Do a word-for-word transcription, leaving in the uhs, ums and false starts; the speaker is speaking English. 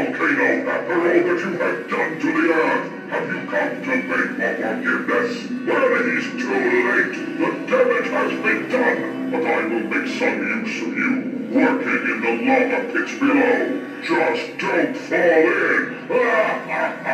volcano, after all that you have done to the earth, have you come to beg for forgiveness? Well, it is too late. The damage has been done, but I will make some use of you, working in the lava pits below. Just don't fall in.